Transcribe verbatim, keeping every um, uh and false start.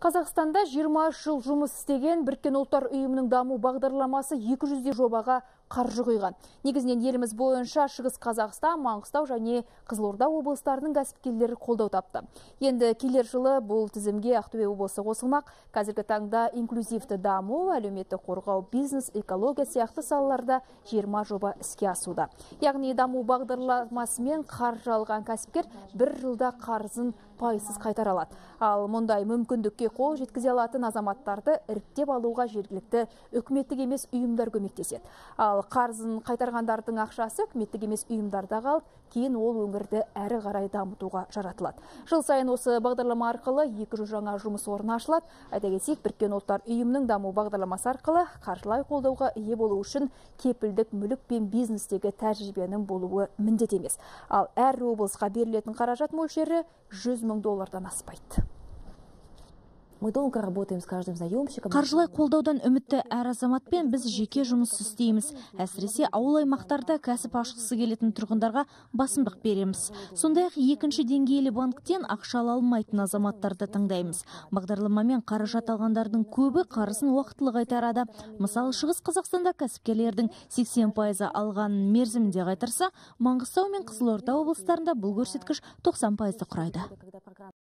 Қазақстанда жиырма үш жыл жұмыс істеген Біріккен ұлттар ұйымының даму бағдарламасы екі жүздей жобаға қаржы құйған. Негізінен еліміз бойынша Шығыс Қазақстан, Маңғыстау және Қызылорда облыстарының кәсіпкерлері қолдау тапты. Енді келер жылы бұл тізімге Ақтөбе облысы қосылмақ. Қазіргі таңда инклюзивті даму, әлеуметтік қорғау, бизнес, экология сияқты салаларда жиырма жоба іске асуда. Яғни даму бағдарламасымен қаржы алған кәсіпкер бір жылда қарызын пайсыз қайтара алады. Ал мұндай мүмкіндікке қол жеткізе алатын азаматтарды іріктеп алуға жергілікті үкіметтік емес ұйымдар көмектеседі. Ал қарызын қайтарғандардың ақшасы үкіметтік емес ұйымдарда қалып, кейін ол өңірді әрі қарай дамытуға жаратылады. Жыл сайын осы бағдарлама арқылы екі жүз жаңа жұмыс орны ашылады. Айта кетсек, Біріккен ұлттар ұйымының даму бағдарламасы арқылы қаржылай қолдауға ие болу үшін кепілдік мүлік пен бизнестегі тәжірибенің болуы міндет емес. Ал әр облысқа берілетін қаражат мөлшері жүз мың доллардан аспайды. Мы долго работаем с каждым заемщиком. Қаржылай қолдаудан үмітті әр азаматпен біз жеке жұмыс істейміз. Әсіресе ауыл аймақтарда кәсіп ашқысы келетін тұрғындарға басымдық береміз. Сондай-ақ екінші деңгейлі банктен ақша ала алмайтын азаматтарды таңдаймыз. Бағдарламамен қаражат алғандардың көбі қарызын уақытылы қайтарады. Мысалы, Шығыс Қазақстанда кәсіпкерлердің сексен пайызы алғанын мерзімінде қайтарса, Маңғыстау мен Қызылорда облыстарында бұл көрсеткіш тоқсан пайызды құрайды.